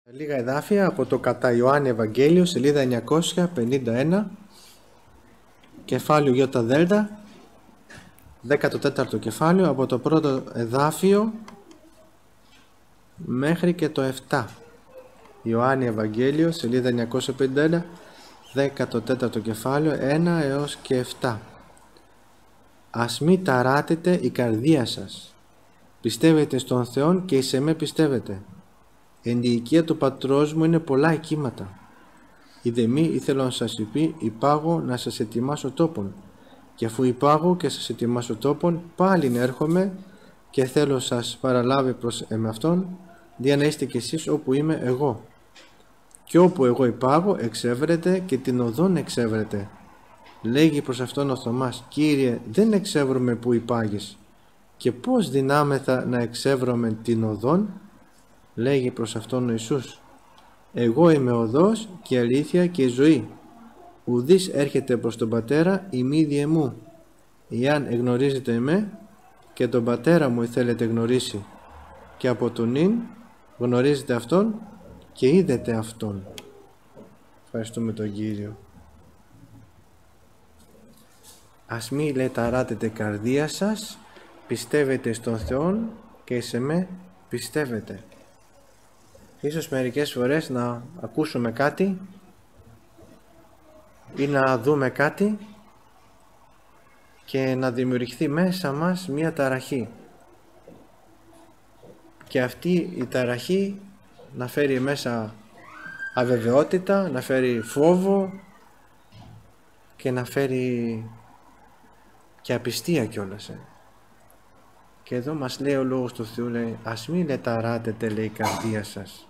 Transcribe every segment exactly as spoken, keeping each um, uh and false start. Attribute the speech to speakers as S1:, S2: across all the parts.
S1: Λίγα εδάφια από το κατά Ιωάννη Ευαγγέλιο, σελίδα εννιακόσια πενήντα ένα, κεφάλαιο Ιώτα Δέλτα, δέκατο τέταρτο κεφάλαιο, από το πρώτο εδάφιο μέχρι και το επτά. Ιωάννη Ευαγγέλιο, σελίδα εννιακόσια πενήντα ένα, δέκατο τέταρτο κεφάλαιο, ένα έως και επτά. Ας μη ταράτετε η καρδία σας. Πιστεύετε στον Θεόν και εις εμέ πιστεύετε. Εν τη οικία του πατρός μου είναι πολλά οικίματα. Είδε μη ήθελα να σας υπεί, υπάγω να σας ετοιμάσω τόπον. Και αφού υπάγω και σας ετοιμάσω τόπον, πάλιν έρχομαι και θέλω σας παραλάβει προς εμαυτόν, δια να είστε κι εσείς όπου είμαι εγώ. Και όπου εγώ υπάγω, εξεύρετε και την οδόν εξεύρετε. Λέγει προς αυτόν ο Θωμάς, Κύριε, δεν εξεύρουμε που υπάγεις. Και πώς δυνάμεθα να εξεύρωμε την οδόν? Λέγει προς αυτόν ο Ιησούς, εγώ είμαι οδός και η αλήθεια και η ζωή. Ουδής έρχεται προς τον Πατέρα ημί διε μου. Εάν εγνωρίζετε εμέ και τον Πατέρα μου θέλετε γνωρίσει, και από τον ίν γνωρίζετε αυτόν και είδετε αυτόν. Ευχαριστούμε τον Κύριο. Ας μη λεταράτετε καρδία σας, πιστεύετε στον Θεόν και σε με πιστεύετε. Ίσως μερικές φορές να ακούσουμε κάτι ή να δούμε κάτι και να δημιουργηθεί μέσα μας μία ταραχή. Και αυτή η ταραχή να φέρει μέσα αβεβαιότητα, να φέρει φόβο και να φέρει και απιστία κιόλας. Και εδώ μας λέει ο Λόγος του Θεού, λέει, ας μην λεταράτετε, λέει, η καρδία σας.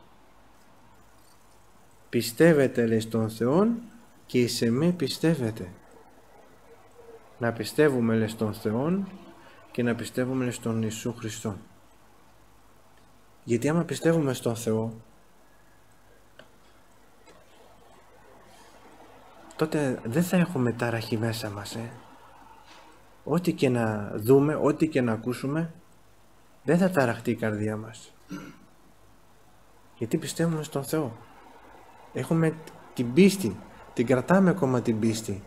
S1: Πιστεύετε, λέει, στον Θεόν και εις εμέ πιστεύετε. Να πιστεύουμε, λέει, στον Θεόν και να πιστεύουμε, λέει, στον Ιησού Χριστό. Γιατί άμα πιστεύουμε στον Θεό, τότε δεν θα έχουμε ταραχή μέσα μας, ε. Ό,τι και να δούμε, ό,τι και να ακούσουμε, δεν θα ταραχτεί η καρδία μας. Γιατί πιστεύουμε στον Θεό. Έχουμε την πίστη, την κρατάμε ακόμα την πίστη.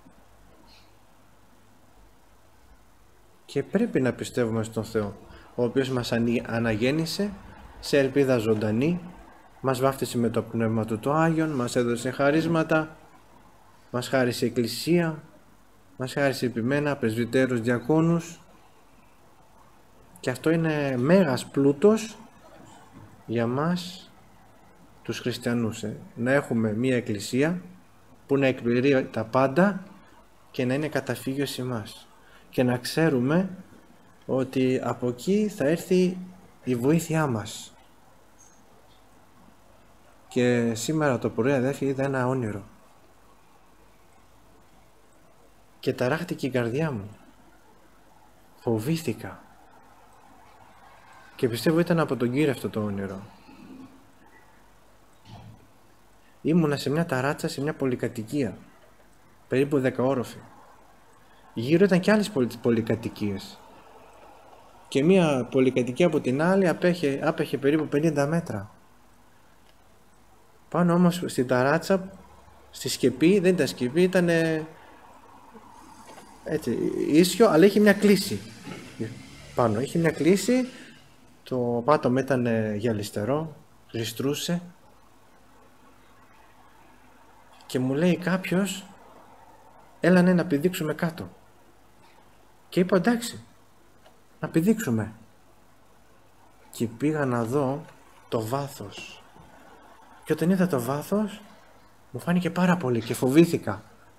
S1: Και πρέπει να πιστεύουμε στον Θεό, ο οποίος μας αναγέννησε σε ελπίδα ζωντανή, μας βάφτισε με το Πνεύμα του το Άγιον, μας έδωσε χαρίσματα, μας χάρισε εκκλησία, μας χάρισε επιμένα πρεσβυτέρους, διακόνους, και αυτό είναι μέγας πλούτος για μας τους χριστιανούς, ε. να έχουμε μία εκκλησία που να εκπληρεί τα πάντα και να είναι καταφύγιο σε εμάς και να ξέρουμε ότι από εκεί θα έρθει η βοήθειά μας. Και σήμερα το πρωί, αδέρφοι, είδα ένα όνειρο και ταράχτηκε η καρδιά μου. Φοβήθηκα. Και πιστεύω ήταν από τον Κύριο αυτό το όνειρο. Ήμουνα σε μια ταράτσα, σε μια πολυκατοικία, περίπου δεκαόροφη. Γύρω ήταν και άλλες πολυκατοικίες. Και μια πολυκατοικία από την άλλη απέχε, άπεχε περίπου πενήντα μέτρα. Πάνω όμως στην ταράτσα, στη σκεπή, δεν ήταν σκεπή, ήταν έτσι ίσιο, αλλά είχε μια κλίση πάνω, είχε μια κλίση, το πάτωμα ήταν γυαλιστερό, γλιστρούσε, και μου λέει κάποιος, έλα ναι, να πηδήξουμε κάτω. Και είπα εντάξει, να πηδήξουμε. Και πήγα να δω το βάθος, και όταν είδα το βάθος μου φάνηκε πάρα πολύ και φοβήθηκα.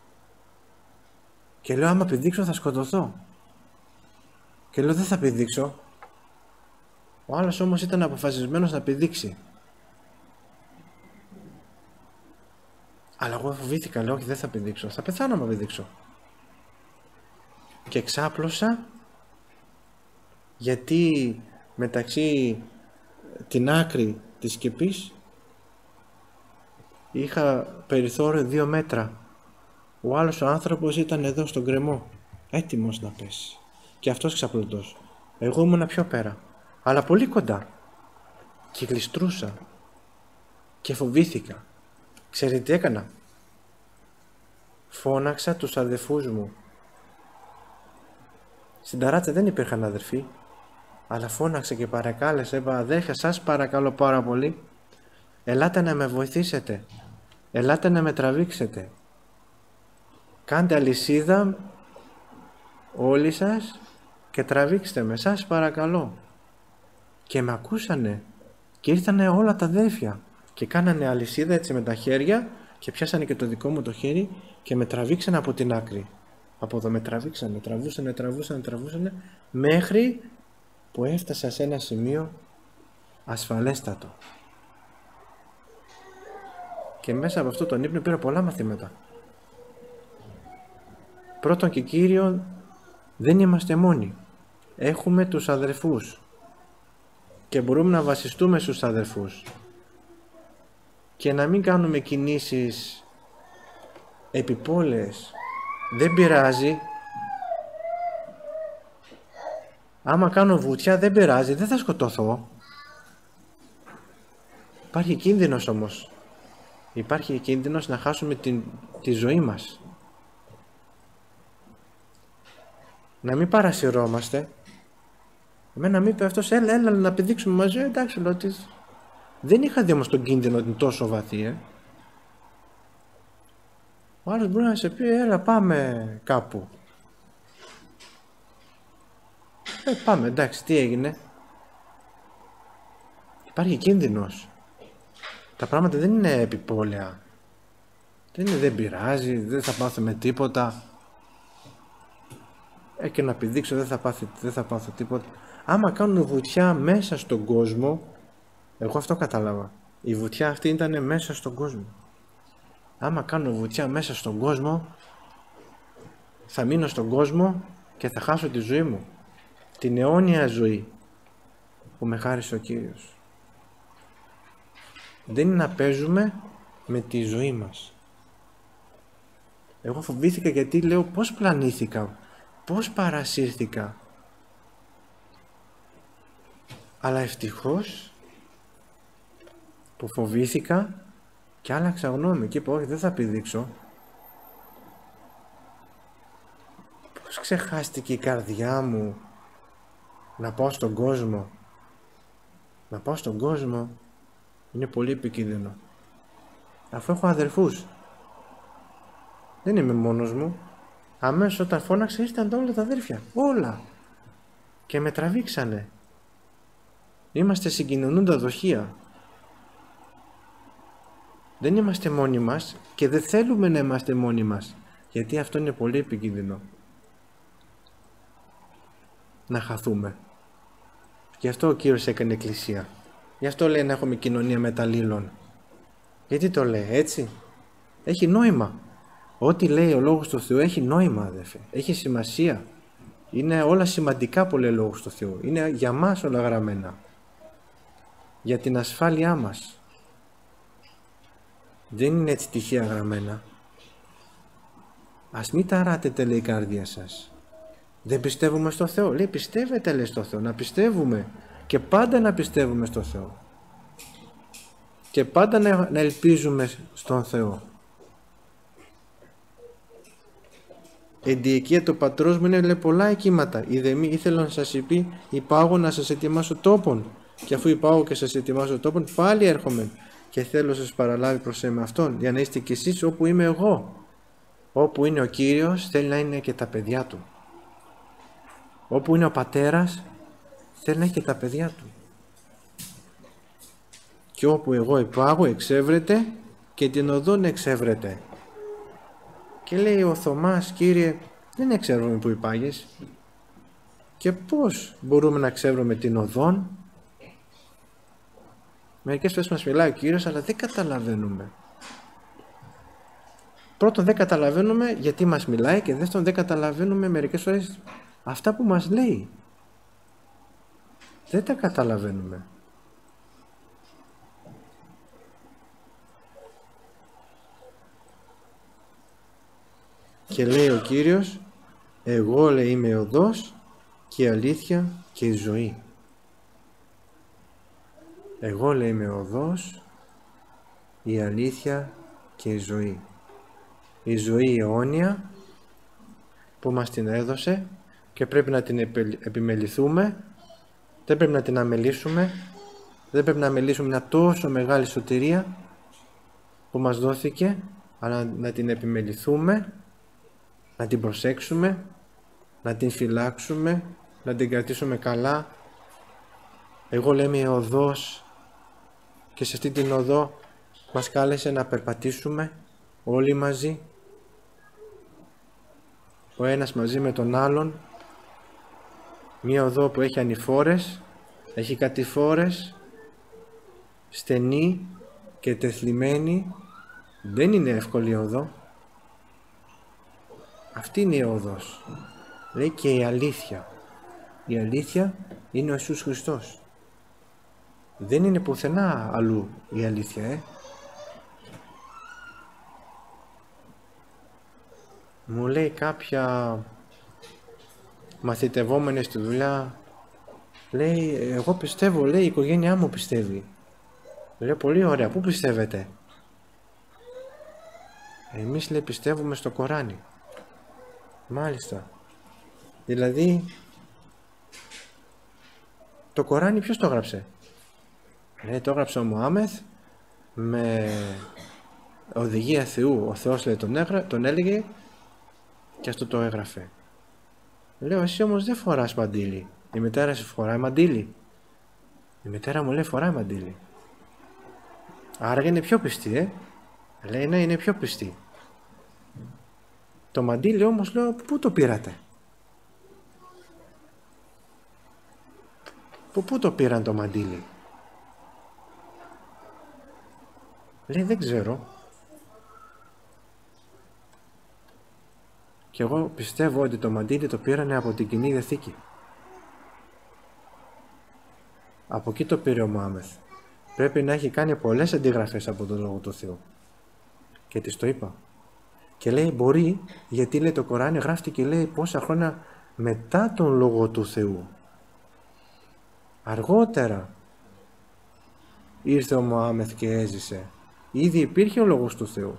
S1: Και λέω, άμα πηδήξω θα σκοτωθώ. Και λέω, δεν θα πηδήξω. Ο άλλος όμως ήταν αποφασισμένος να πηδήξει. Αλλά εγώ φοβήθηκα, λέω, όχι, δεν θα πηδήξω. Θα πεθάνω άμα πηδήξω. Και ξάπλωσα, γιατί μεταξύ την άκρη της σκεπής είχα περιθώριο δύο μέτρα. Ο άλλος ο άνθρωπος ήταν εδώ στον γκρεμό, έτοιμος να πέσει. Και αυτός ξαπλωτός. Εγώ ήμουνα πιο πέρα, αλλά πολύ κοντά. Και γλιστρούσα. και φοβήθηκα. Ξέρετε τι έκανα? Φώναξα τους αδερφούς μου. Στην ταράτσα δεν υπήρχαν αδερφοί, αλλά φώναξα και παρακάλεσα, είπα, αδέρφια, σας παρακαλώ πάρα πολύ, ελάτε να με βοηθήσετε, ελάτε να με τραβήξετε. Κάντε αλυσίδα όλοι σας και τραβήξτε με, σας παρακαλώ. Και με ακούσανε και ήρθανε όλα τα αδέρφια και κάνανε αλυσίδα έτσι με τα χέρια και πιάσανε και το δικό μου το χέρι και με τραβήξανε από την άκρη. Από εδώ με τραβήξανε, τραβούσανε, τραβούσανε, τραβούσανε, μέχρι που έφτασα σε ένα σημείο ασφαλέστατο. Και μέσα από αυτό τον ύπνο πήρα πολλά μαθήματα. Πρώτον και κύριον, δεν είμαστε μόνοι. Έχουμε τους αδερφούς και μπορούμε να βασιστούμε στους αδερφούς και να μην κάνουμε κινήσεις επιπόλαιες. Δεν πειράζει. Άμα κάνω βουτιά δεν πειράζει, δεν θα σκοτωθώ. Υπάρχει κίνδυνος όμως. Υπάρχει κίνδυνος να χάσουμε την, τη ζωή μας. Να μην παρασυρώμαστε. Εμένα μου είπε αυτός, έλα, έλα να πηδήξουμε μαζί. Εντάξει, λέω της. Δεν είχα δει όμως τον κίνδυνο ότι είναι τόσο βαθύ, ε. Ο άλλος μπορεί να σε πει, έλα πάμε κάπου. Ε, πάμε, εντάξει, τι έγινε? Υπάρχει κίνδυνος. Τα πράγματα δεν είναι επιπόλαια. Δεν, είναι, δεν πειράζει, δεν θα πάθουμε τίποτα. Ε, και να πηδήξω δεν θα, πάθει, δεν θα πάθω τίποτα. Άμα κάνουν βουτιά μέσα στον κόσμο, εγώ αυτό κατάλαβα. Η βουτιά αυτή ήταν μέσα στον κόσμο. Άμα κάνω βουτιά μέσα στον κόσμο, θα μείνω στον κόσμο και θα χάσω τη ζωή μου. Την αιώνια ζωή που με χάρισε ο Κύριος. Δεν είναι να παίζουμε με τη ζωή μας. Εγώ φοβήθηκα γιατί λέω πώς πλανήθηκα, πώς παρασύρθηκα. Αλλά ευτυχώς που φοβήθηκα και άλλαξα γνώμη και είπα όχι, δεν θα πηδήξω. Πώς ξεχάστηκε η καρδιά μου να πάω στον κόσμο. Να πάω στον κόσμο είναι πολύ επικίνδυνο. Αφού έχω αδερφούς. Δεν είμαι μόνος μου. Αμέσως όταν φώναξα ήρθαν όλα τα αδέρφια. Όλα. Και με τραβήξανε. Είμαστε συγκοινωνούντα δοχεία. Δεν είμαστε μόνοι μας και δεν θέλουμε να είμαστε μόνοι μας. Γιατί αυτό είναι πολύ επικίνδυνο. Να χαθούμε. Γι' αυτό ο Κύριος έκανε εκκλησία. Γι' αυτό λέει να έχουμε κοινωνία μεταλλήλων. Γιατί το λέει έτσι? Έχει νόημα. Ό,τι λέει ο Λόγος του Θεού έχει νόημα, αδερφέ. Έχει σημασία. Είναι όλα σημαντικά που λέει ο Λόγος του Θεού. Είναι για μας όλα γραμμένα. Για την ασφάλειά μας. Δεν είναι έτσι τυχαία γραμμένα. Ας μην ταράτετε, λέει, η καρδία σας. Δεν πιστεύουμε στο Θεό. Λέει, πιστεύετε, λέει, στο Θεό. Να πιστεύουμε. Και πάντα να πιστεύουμε στο Θεό. Και πάντα να, να ελπίζουμε στον Θεό. Η διοικία του πατρός μου είναι, λέει, πολλά εκείματα. Είδε μη ήθελα να σας είπε, υπάγω να σας ετοιμάσω τόπον. Και αφού υπάγω και σας ετοιμάσω τόπον, πάλι έρχομαι. Και θέλω να σας παραλάβει προς εμέ αυτόν, για να είστε κι εσείς όπου είμαι εγώ. Όπου είναι ο Κύριος, θέλει να είναι και τα παιδιά του. Όπου είναι ο πατέρας, θέλει να έχει και τα παιδιά του. Και όπου εγώ υπάγω, εξεύρετε και την οδόν εξεύρετε. Και λέει ο Θωμάς, Κύριε, δεν εξεύρουμε που υπάγεις. Και πώς μπορούμε να εξεύρουμε την οδόν? Μερικές φορές μας μιλάει ο Κύριος, αλλά δεν καταλαβαίνουμε. Πρώτον, δεν καταλαβαίνουμε γιατί μας μιλάει και δεύτερον, δεν καταλαβαίνουμε μερικές φορές αυτά που μας λέει. Δεν τα καταλαβαίνουμε. Και λέει ο Κύριος, εγώ, λέει, είμαι η οδός και η αλήθεια και η ζωή. Εγώ, λέει, είμαι ο οδός η αλήθεια και η ζωή. Η ζωή αιώνια που μας την έδωσε και πρέπει να την επιμεληθούμε, δεν πρέπει να την αμελήσουμε, δεν πρέπει να αμελήσουμε μια τόσο μεγάλη σωτηρία που μας δόθηκε, αλλά να την επιμεληθούμε, να την προσέξουμε, να την φυλάξουμε, να την κρατήσουμε καλά. Εγώ λέμε η οδός, και σε αυτή την οδό μας κάλεσε να περπατήσουμε όλοι μαζί, ο ένας μαζί με τον άλλον, μία οδό που έχει ανηφόρες, έχει κατηφόρες, στενή και τεθλιμμένη. Δεν είναι εύκολη η οδό. Αυτή είναι η οδός. Λέει και η αλήθεια. Η αλήθεια είναι ο Ιησούς Χριστός. Δεν είναι πουθενά αλλού η αλήθεια, ε. Μου λέει κάποια μαθητευόμενη στη δουλειά, λέει, εγώ πιστεύω, λέει, η οικογένειά μου πιστεύει. Λέω, πολύ ωραία, πού πιστεύετε? Εμείς, λέει, πιστεύουμε στο Κοράνι. Μάλιστα. Δηλαδή, το Κοράνι ποιος το έγραψε? Λέει, το έγραψε ο Μωάμεθ με οδηγία Θεού. Ο Θεός, λέει, τον, έγρα, τον έλεγε και αυτό το έγραφε. Λέω, εσύ όμως δεν φοράς μαντίλι. Η μητέρα σου φοράει μαντίλι? Η μητέρα μου λέει, φοράει μαντίλι. Άρα είναι πιο πιστή, ε. Λέει, ναι, είναι πιο πιστή. Το μαντίλι όμως, λέω, πού το πήρατε? Πού, πού το πήραν το μαντίλι? Λέει, δεν ξέρω. Και εγώ πιστεύω ότι το μαντίλι το πήρανε από την Κοινή Διαθήκη. Από εκεί το πήρε ο Μωάμεθ. Πρέπει να έχει κάνει πολλές αντιγραφές από τον Λόγο του Θεού. Και της το είπα. Και λέει, μπορεί, γιατί, λέει, το Κοράνι γράφτηκε, λέει, πόσα χρόνια μετά τον Λόγο του Θεού. Αργότερα ήρθε ο Μωάμεθ και έζησε. Ήδη υπήρχε ο Λόγος του Θεού.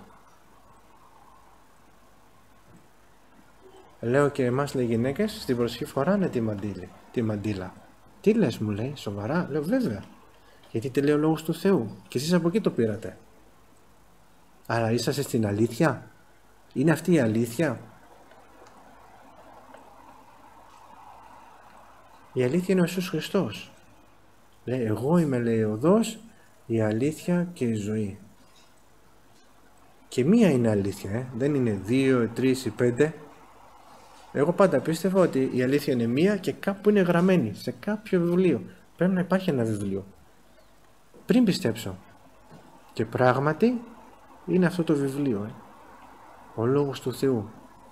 S1: Λέω, και εμάς, λέει, γυναίκες στην προσοχή φοράνε τη μαντήλη, τη μαντήλα. Τι λες, μου λέει, σοβαρά? Λέω, βέβαια. Γιατί τι λέει ο Λόγος του Θεού και εσείς από εκεί το πήρατε. Άρα είσαστε στην αλήθεια? Είναι αυτή η αλήθεια? Η αλήθεια είναι ο Ιησούς Χριστός. Λέει, εγώ είμαι, λέει, ο οδός, η αλήθεια και η ζωή. Και μία είναι αλήθεια, ε? Δεν είναι δύο, τρεις ή πέντε. Εγώ πάντα πίστευα ότι η αλήθεια είναι μία και κάπου είναι γραμμένη, σε κάποιο βιβλίο. Πρέπει να υπάρχει ένα βιβλίο. Πριν πιστέψω. Και πράγματι είναι αυτό το βιβλίο, ε? Ο Λόγος του Θεού.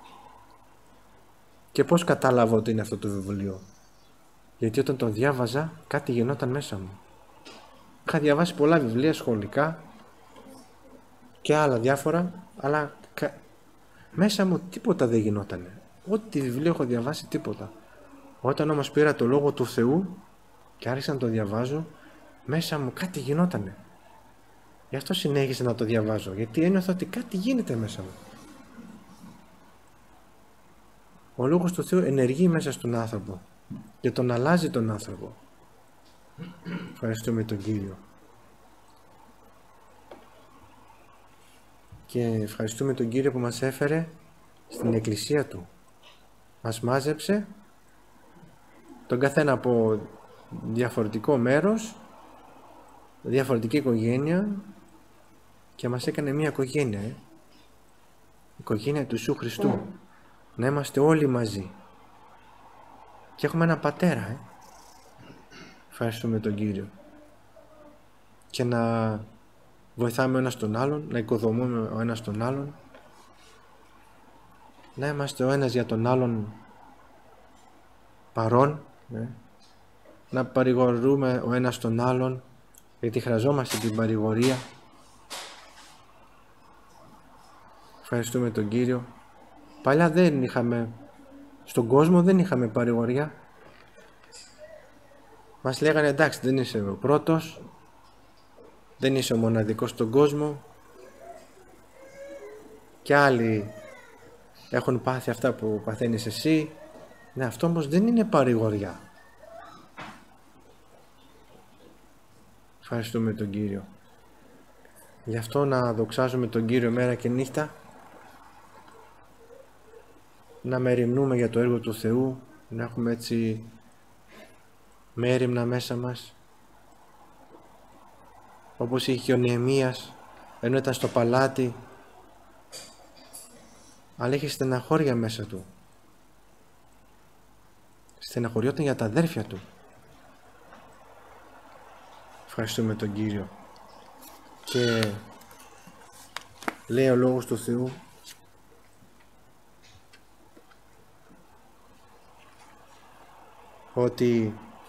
S1: Και πώς κατάλαβα ότι είναι αυτό το βιβλίο? Γιατί όταν το διάβαζα κάτι γινόταν μέσα μου. Είχα διαβάσει πολλά βιβλία σχολικά και άλλα διάφορα, αλλά κα... μέσα μου τίποτα δεν γινότανε. Ό,τι βιβλίο έχω διαβάσει, τίποτα. Όταν όμως πήρα το Λόγο του Θεού και άρχισα να το διαβάζω, μέσα μου κάτι γινότανε. Γι' αυτό συνέχισα να το διαβάζω, γιατί ένιωθα ότι κάτι γίνεται μέσα μου. Ο Λόγος του Θεού ενεργεί μέσα στον άνθρωπο και τον αλλάζει τον άνθρωπο. Ευχαριστούμε τον Κύριο. Και ευχαριστούμε τον Κύριο που μας έφερε στην εκκλησία Του. Μας μάζεψε τον καθένα από διαφορετικό μέρος, διαφορετική οικογένεια, και μας έκανε μια οικογένεια, ε? οικογένεια του Ιησού Χριστού. Να είμαστε όλοι μαζί. Και έχουμε έναν πατέρα, ε? Ευχαριστούμε τον Κύριο. Και να βοηθάμε ο ένας τον άλλον, να οικοδομούμε ο ένας τον άλλον, να είμαστε ο ένας για τον άλλον παρόν, ε? Να παρηγορούμε ο ένας τον άλλον, γιατί χρειαζόμαστε την παρηγορία. Ευχαριστούμε τον Κύριο. Παλιά δεν είχαμε, στον κόσμο δεν είχαμε παρηγοριά. Μας λέγανε, εντάξει, δεν είσαι ο πρώτος, Δεν είσαι ο μοναδικός στον κόσμο. Και άλλοι έχουν πάθει αυτά που παθαίνεις εσύ. Ναι, αυτό όμως δεν είναι παρηγοριά. Ευχαριστούμε τον Κύριο. Γι' αυτό να δοξάζουμε τον Κύριο μέρα και νύχτα, να μεριμνούμε για το έργο του Θεού, να έχουμε έτσι μέριμνα μέσα μας, όπως είχε και ο Νεεμίας, ενώ ήταν στο παλάτι, αλλά είχε στεναχώρια μέσα του. Στεναχωριόταν για τα αδέρφια του. Ευχαριστούμε τον Κύριο. Και λέει ο Λόγος του Θεού ότι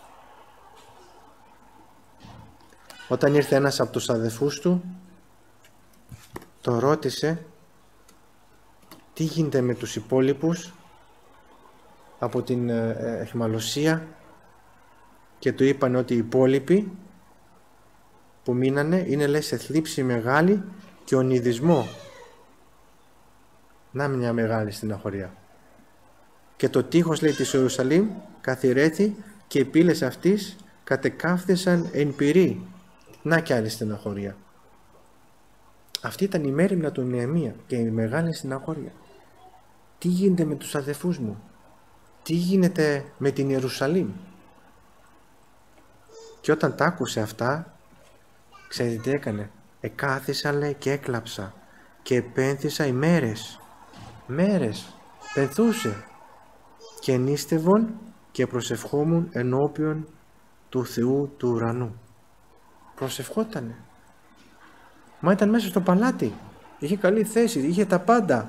S1: όταν ήρθε ένας από τους αδελφούς του, τον ρώτησε τι γίνεται με τους υπόλοιπους από την αιχμαλωσία, και του είπαν ότι οι υπόλοιποι που μείνανε είναι, λέει, σε θλίψη μεγάλη και ονειδισμό. Να μια μεγάλη στεναχωρία. Και το τείχος, λέει, της Ιερουσαλήμ καθυρέθη και οι πύλες αυτής κατεκάφθησαν εν πυρί. Να κι άλλη στεναχωρία. Αυτή ήταν η μέριμνα του Νεεμία και η μεγάλη στεναχωρία. Τι γίνεται με τους αδελφούς μου? Τι γίνεται με την Ιερουσαλήμ? Και όταν τα άκουσε αυτά, ξέρετε τι έκανε? Εκάθισα, λέει, και έκλαψα και επένθησα ημέρες. Μέρες πενθούσε και νήστευον και προσευχόμουν ενώπιον του Θεού του ουρανού. Προσευχότανε. Μα ήταν μέσα στο παλάτι. Είχε καλή θέση, είχε τα πάντα.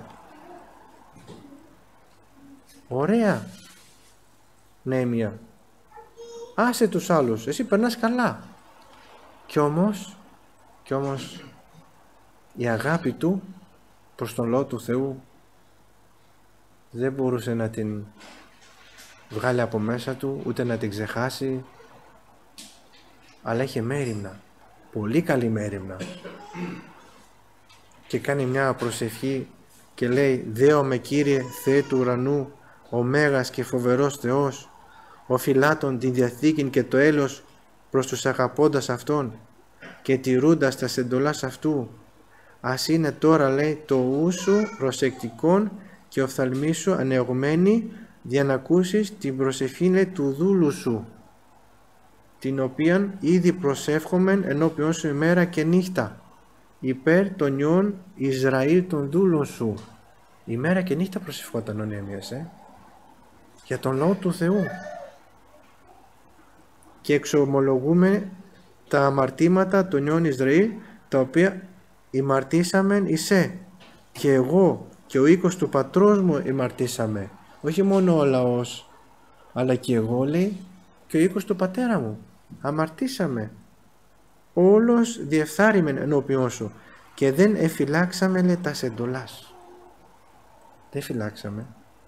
S1: Ωραία. Νεεμία. Άσε τους άλλους, εσύ περνάς καλά. Κι όμως, κι όμως η αγάπη του προς τον Λόγο του Θεού δεν μπορούσε να την βγάλει από μέσα του, ούτε να την ξεχάσει, αλλά είχε μέριμνα, πολύ καλή μέριμνα, και κάνει μια προσευχή και λέει: «Δέομαι, Κύριε Θεέ του ουρανού, ο μέγας και φοβερός Θεός, ο φυλάτων την Διαθήκην και το έλεος προς τους αγαπώντας Αυτόν και τηρούντας τα εντολάς Αυτού, ας είναι τώρα», λέει, «το ου σου προσεκτικόν και οφθαλμή σου ανεωγμένη, για να ακούσεις την προσευχή, λέει, του δούλου σου, την οποίαν ήδη προσεύχομεν ενώπιον σου ημέρα και νύχτα, υπέρ των ιών Ισραήλ των δούλων σου». Ημέρα και νύχτα προσευχόταν ο Νεεμίας, ε? για τον Λόγο του Θεού. Και εξομολογούμε τα αμαρτήματα των ιών Ισραήλ, τα οποία ημαρτήσαμεν εισέ, και εγώ και ο οίκος του πατρός μου ημαρτήσαμε. Όχι μόνο ο λαός, αλλά και εγώ, λέει, και ο οίκος του πατέρα μου αμαρτήσαμε. Όλος διεφθάρημεν ενώπιον σου και δεν εφυλάξαμε, λέει, τας εντολάς. Δεν φυλάξαμε.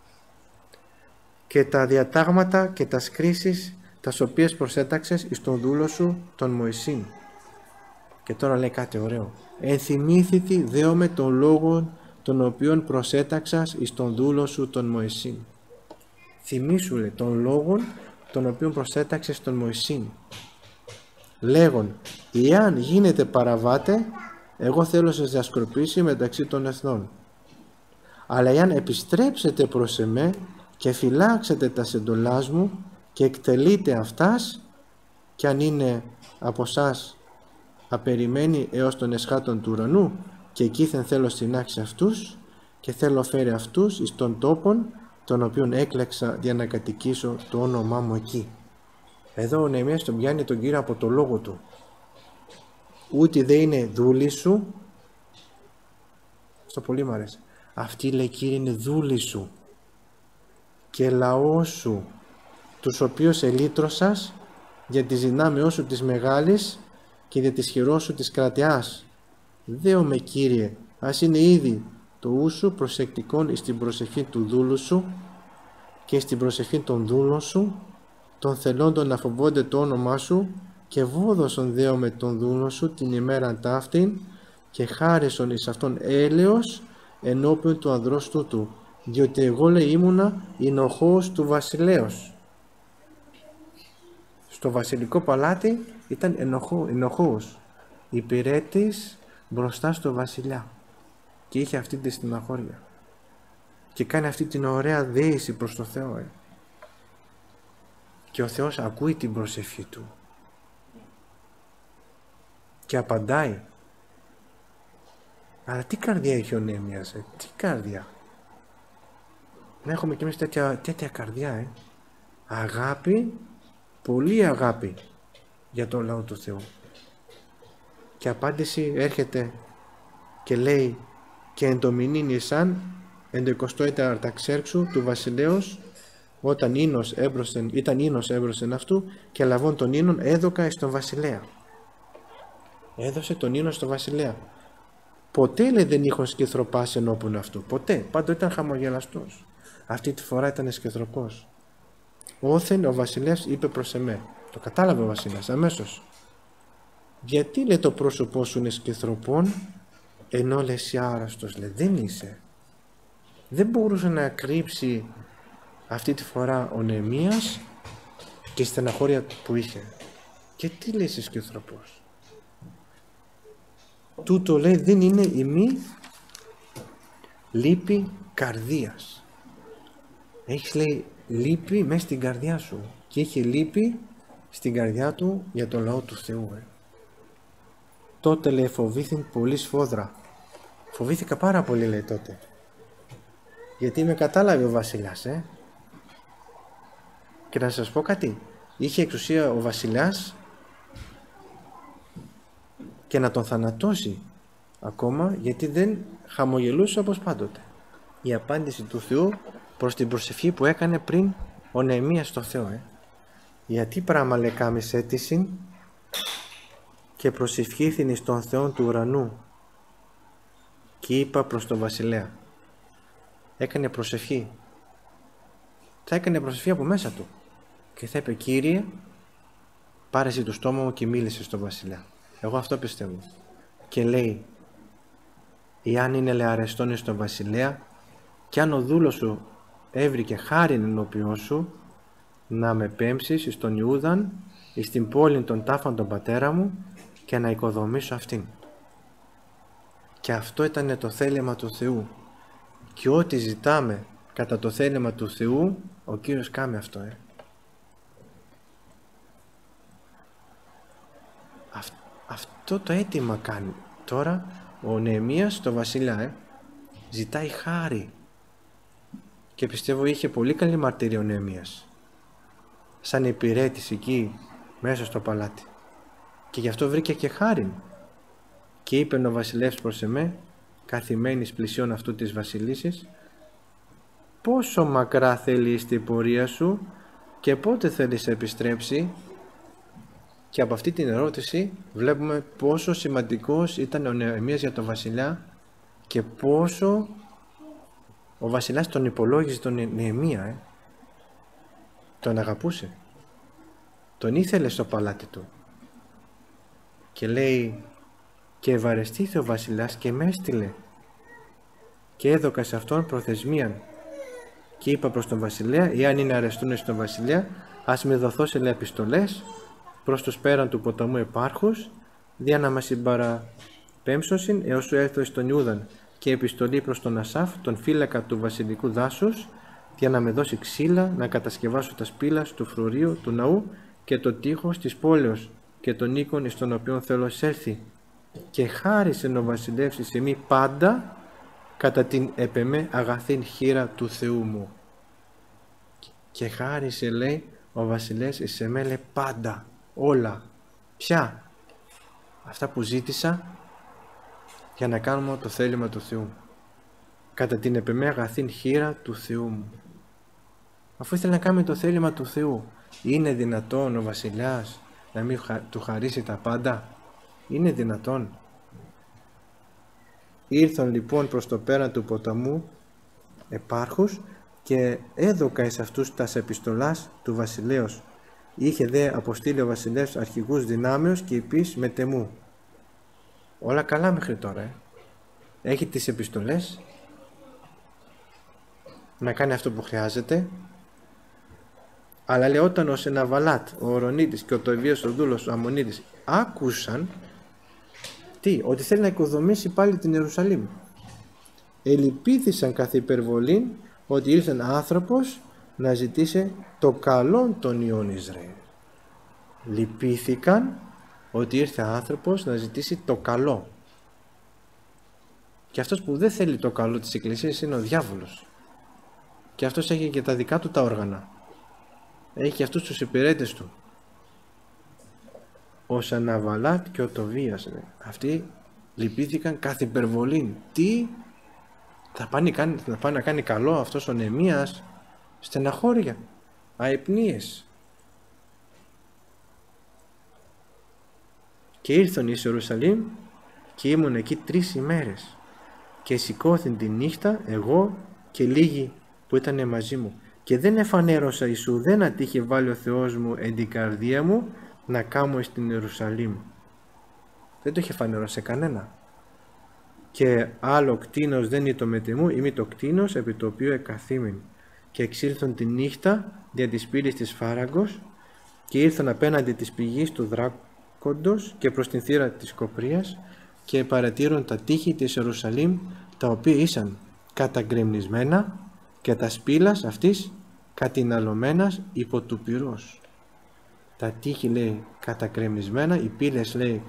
S1: Και τα διατάγματα και τα κρίσεις τας οποίες προσέταξες εις τον δούλο σου τον Μωυσήν. Και τώρα λέει κάτι ωραίο. «Ενθυμήθητη δέομαι των λόγων των οποίων προσέταξας εις τον δούλο σου τον Μωυσήν». Θυμήσου, λέει, των λόγων των οποίων προσέταξες τον Μωυσήν. Λέγον: «Εάν γίνετε παραβάτε, εγώ θέλω σας διασκορπίσει μεταξύ των εθνών. Αλλά εάν επιστρέψετε προς εμέ και φυλάξετε τα εντολάς μου και εκτελείτε αυτάς, κι αν είναι από σας απεριμένη έως των εσχάτων του ουρανού, και εκείθεν θέλω συνάξει αυτούς και θέλω φέρει αυτούς εις των τόπων τον οποίον έκλεξα για να κατοικήσω το όνομά μου εκεί». Εδώ ο Νεεμίας τον πιάνει τον Κύριο από το λόγο του. Ούτε δεν είναι δούλοι σου. Αυτό πολύ μου αρέσει. Αυτή, λέει, Κύριε, είναι δούλοι σου και λαός σου, τους οποίους ελύτρωσας για τη δυνάμεώς σου της μεγάλης και για τη χειρός σου της κρατιάς. Δέομαι, Κύριε, ας είναι ήδη το ου σου προσεκτικόν εις την προσευχή του δούλου σου και στην προσευχή των δούλων σου, των θελόντων να φοβόνται το όνομά σου και βόδωσον δέο με τον δούλο σου την ημέραν ταύτην και χάρισον εις αυτόν έλεος ενώπιον του ανδρός τούτου, διότι εγώ, λέει, ήμουνα εινοχώος του βασιλέως. Στο βασιλικό παλάτι ήταν εινοχώος, υπηρέτης μπροστά στο βασιλιά, και είχε αυτή τη στεναχώρια και κάνει αυτή την ωραία δέηση προς το Θεό, ε. και ο Θεός ακούει την προσευχή του και απαντάει. Αλλά τι καρδιά έχει ο Νεεμίας, ε? τι καρδιά. Να έχουμε κι εμείς τέτοια, τέτοια καρδιά, ε? αγάπη, πολύ αγάπη για τον λαό του Θεού. Και απάντηση έρχεται και λέει, και εν το μηνύν Ισάν εν το εικοστό έτη Αρταξέρξου του βασιλέως, όταν ίνος έμπροσεν, ήταν ίνος έμπροσεν αυτού, και λαβών τον ίνον έδωκα εις τον βασιλέα. Έδωσε τον ίνο στον βασιλέα. Ποτέ, λέει, δεν είχον σκυθροπάσει ενώπιον αυτού. Ποτέ. Πάντοτε ήταν χαμογελαστός. Αυτή τη φορά ήταν σκυθροπός. Όθεν ο βασιλεύς είπε προς εμέ. Το κατάλαβε ο βασιλέας αμέσως. Γιατί, λέει, το πρόσωπό σου είναι σκυθροπών, ενώ λες εσύ άρρωστος? Λέει, δεν είσαι. Δεν μπορούσε να κρύψει αυτή τη φορά ο Νεεμίας και η στεναχώρια που είχε. Και τι λέει εσύ σκυθροπός? Τούτο, λέει, δεν είναι η μη λύπη καρδίας. Έχεις, λέει, λύπη μέσα στην καρδιά σου, και είχε λύπη στην καρδιά του για τον λαό του Θεού. Ε. Τότε, λέει, φοβήθην πολύ σφόδρα. Φοβήθηκα πάρα πολύ, λέει, τότε. Γιατί με κατάλαβε ο βασιλιάς, ε. Και να σας πω κάτι. Είχε εξουσία ο βασιλιάς και να τον θανατώσει ακόμα, γιατί δεν χαμογελούσε όπως πάντοτε. Η απάντηση του Θεού προς την προσευχή που έκανε πριν ο Νεεμίας στο Θεό. Ε. Γιατί πράγμα, λέει, κάμεις αίτηση και προσευχήθην εις τον Θεόν του ουρανού, και είπα προς τον βασιλέα. Έκανε προσευχή. Θα έκανε προσευχή από μέσα του και θα είπε, Κύριε, πάρε εσύ το στόμα μου και μίλησε στον βασιλιά. Εγώ αυτό πιστεύω. Και λέει, εάν είναι, λέει, αρεστόν στον βασιλέα, και αν ο δούλος σου έβρικε χάριν ενώπιόν σου, να με πέμψεις εις τον Ιούδαν, εις την πόλη των τάφων των πατέρα μου, και να οικοδομήσω αυτήν. Και αυτό ήταν το θέλημα του Θεού. Και ό,τι ζητάμε κατά το θέλημα του Θεού, ο Κύριος κάνει αυτό. Ε. Αυτ, αυτό το αίτημα κάνει τώρα ο Νεεμίας στο βασιλιά. Ε. Ζητάει χάρη. Και πιστεύω είχε πολύ καλή μαρτυρία ο Νεεμίας. Σαν υπηρέτης εκεί μέσα στο παλάτι. Και γι' αυτό βρήκε και χάρη. Και είπε ο βασιλεύς προς εμέ, καθημένης πλησιών αυτού της βασιλίσης, πόσο μακρά θέλει η πορεία σου και πότε θέλεις να επιστρέψει? Και από αυτή την ερώτηση βλέπουμε πόσο σημαντικός ήταν ο Νεεμίας για τον βασιλιά και πόσο ο βασιλιάς τον υπολόγιζε τον Νεεμία. Ε. Τον αγαπούσε. Τον ήθελε στο παλάτι του. Και λέει, και ευαρεστήθη ο βασιλιάς και με έστειλε και έδωκα σε αυτόν προθεσμίαν, και είπα προς τον βασιλέα, εάν είναι αρεστούν στον βασιλιά, ας με δοθώσει, λέει, επιστολές προς τους πέραν του ποταμού επάρχους, δια να μας συμπαραπέμψωσιν έως σου έρθω εις τον Ιούδαν, και επιστολή προς τον Ασάφ, τον φύλακα του βασιλικού δάσους, για να με δώσει ξύλα να κατασκευάσω τα σπήλα του φρουρίου του ναού και το τείχος της πόλεως και των οίκων εις τον οποίον θέλω εισέλθει. Και χάρισε ο βασιλεύς σε μη πάντα κατά την επεμέ αγαθήν χείρα του Θεού μου. Και χάρισε, λέει, ο βασιλεύς σε με, λέει, πάντα, όλα. Ποια? Αυτά που ζήτησα για να κάνουμε το θέλημα του Θεού. Κατά την επεμέ αγαθήν χείρα του Θεού μου. Αφού ήθελε να κάνει το θέλημα του Θεού, είναι δυνατόν ο βασιλιάς να μην του χαρίσει τα πάντα? Είναι δυνατόν? Ήρθαν λοιπόν προς το πέραν του ποταμού επάρχους και έδωκα εις αυτούς τας επιστολάς του βασιλέως, Είχε δε αποστείλει ο βασιλεύς αρχηγούς δυνάμεως και υπείς μετεμού. Όλα καλά μέχρι τώρα. Ε. Έχει τις επιστολές να κάνει αυτό που χρειάζεται. Αλλά λέει, όταν ο Σεναβαλάτ, ο Ορονίτης και ο Τοβίας ο δούλος ο Αμμονίτης άκουσαν τι, ότι θέλει να οικοδομήσει πάλι την Ιερουσαλήμ, ελυπήθησαν καθ' υπερβολήν ότι ήρθε ένα άνθρωπος να ζητήσει το καλό των Υιών Ισραήλ. Λυπήθηκαν ότι ήρθε άνθρωπος να ζητήσει το καλό. Και αυτός που δεν θέλει το καλό της Εκκλησίας είναι ο διάβολος. Και αυτός έχει και τα δικά του τα όργανα. Έχει και αυτούς τους υπηρέτες του. Ο Σαναβαλάτ και ο Τοβίας. Ναι. Αυτοί λυπήθηκαν καθ' υπερβολήν. Τι θα πάνε, θα πάνε να κάνει καλό αυτός ο Νεεμίας? Στεναχώρια, αϊπνίες. Και ήρθον εις Ιερουσαλήμ και ήμουν εκεί τρεις ημέρες και σηκώθην τη νύχτα εγώ και λίγοι που ήταν μαζί μου και δεν εφανέρωσα εις ουδένα τι είχε βάλει ο Θεός μου εν την καρδία μου να κάμω στην Ιερουσαλήμ. Δεν το είχε φανερώσει σε κανένα. Και άλλο κτήνος δεν είναι το μετεμού, είμαι το κτήνος επί το οποίο εκαθήμην. Και εξήλθον τη νύχτα δια της πύλης της Φάραγκος και ήρθαν απέναντι της πηγής του Δράκοντος και προς την θύρα της Κοπρίας και παρατήρουν τα τείχη της Ιερουσαλήμ, τα οποία ήσαν καταγκρεμνισμένα και τα σπήλας αυτής κατηναλωμένας υπό του πυρός. Τα τείχη λέει καταγκρεμνισμένα, οι πύλες λέει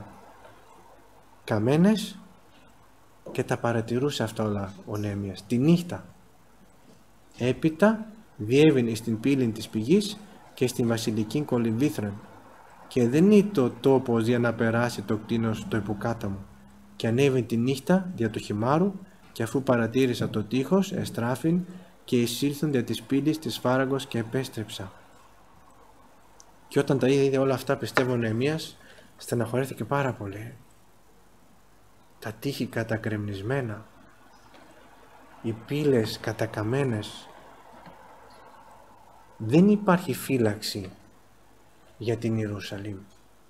S1: κατακαμένες και τα παρατηρούσε αυτά όλα ο Νεεμίας τη νύχτα. Έπειτα διέβαινε στην πύλη της πηγής και στην βασιλική κολυμβήθρον και δεν ήταν το τόπος για να περάσει το κτήνος το υποκάταμο και ανέβαινε τη νύχτα δια του χυμάρου και αφού παρατήρησα το τείχος εστράφην και εισήλθον δια της πύλης της Φάραγκος και επέστρεψα. Και όταν τα είδε όλα αυτά, πιστεύω ο Νεεμίας στεναχωρέθηκε πάρα πολύ. Τα τείχη κατακρεμνισμένα, οι πύλες κατακαμένες. Δεν υπάρχει φύλαξη για την Ιερουσαλήμ.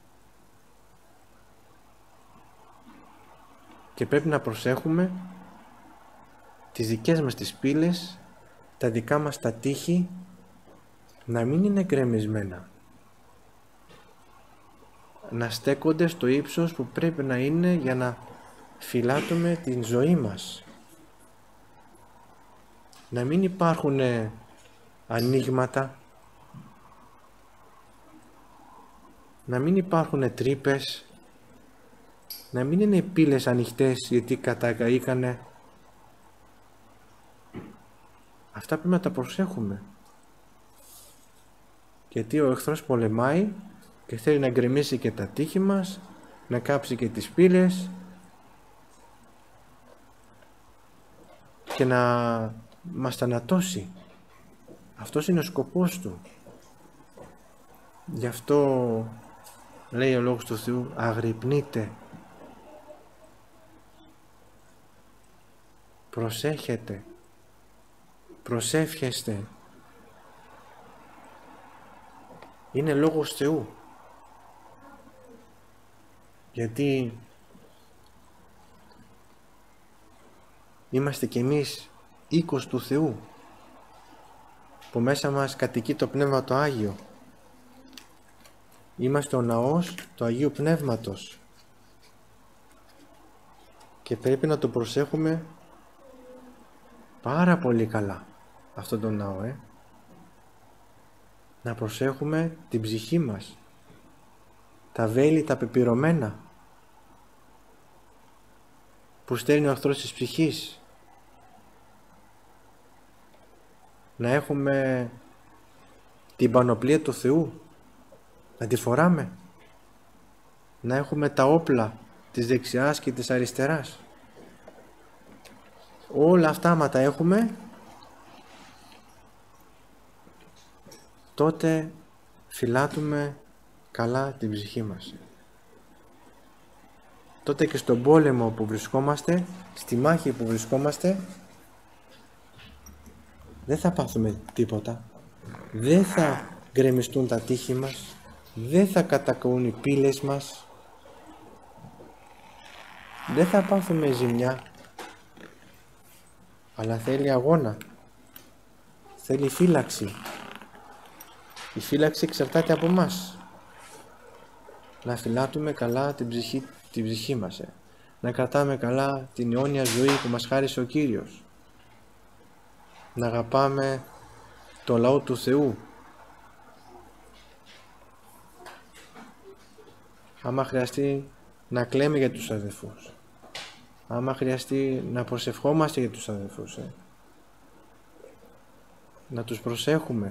S1: Και πρέπει να προσέχουμε τις δικές μας τις πύλες, τα δικά μας τα τείχη να μην είναι γκρεμισμένα. Να στέκονται στο ύψος που πρέπει να είναι για να φυλάτουμε την ζωή μας. Να μην υπάρχουν ανοίγματα, να μην υπάρχουν τρύπες, να μην είναι πύλες ανοιχτές γιατί κατακαήκανε. Αυτά πρέπει να τα προσέχουμε. Γιατί ο εχθρός πολεμάει και θέλει να γκρεμίσει και τα τείχη μας, να κάψει και τις πύλες και να μας θανατώσει. Αυτός είναι ο σκοπός του. Γι' αυτό λέει ο Λόγος του Θεού, αγρυπνείτε, προσέχετε, προσεύχεστε. Είναι Λόγος Θεού. Γιατί είμαστε κι εμείς οίκος του Θεού, που μέσα μας κατοικεί το Πνεύμα το Άγιο. Είμαστε ο ναός του Αγίου Πνεύματος και πρέπει να το προσέχουμε πάρα πολύ καλά αυτόν τον ναό, ε? Να προσέχουμε την ψυχή μας, τα βέλη τα πεπυρωμένα που στέλνει ο εχθρός της ψυχής, να έχουμε την πανοπλία του Θεού, να τη φοράμε, να έχουμε τα όπλα της δεξιάς και της αριστεράς. Όλα αυτά άμα τα έχουμε, τότε φυλάτουμε καλά την ψυχή μας. Τότε και στον πόλεμο που βρισκόμαστε, στη μάχη που βρισκόμαστε, δεν θα πάθουμε τίποτα. Δεν θα γκρεμιστούν τα τείχη μας, δεν θα κατακαούν οι πύλες μας, δεν θα πάθουμε ζημιά, αλλά θέλει αγώνα, θέλει φύλαξη. Η φύλαξη εξαρτάται από μας. Να φυλάτουμε καλά την ψυχή, την ψυχή μας, ε. να κρατάμε καλά την αιώνια ζωή που μας χάρισε ο Κύριος, να αγαπάμε το λαό του Θεού. Άμα χρειαστεί να κλαίμε για τους αδελφούς, άμα χρειαστεί να προσευχόμαστε για τους αδελφούς, ε. να τους προσέχουμε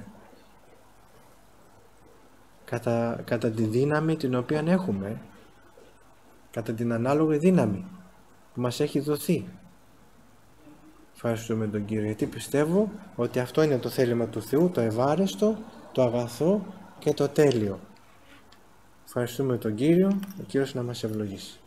S1: κατά, κατά τη δύναμη την οποία έχουμε, κατά την ανάλογη δύναμη που μας έχει δοθεί. Ευχαριστούμε τον Κύριο, γιατί πιστεύω ότι αυτό είναι το θέλημα του Θεού, το ευάρεστο, το αγαθό και το τέλειο. Ευχαριστούμε τον Κύριο, ο Κύριος να μας ευλογήσει.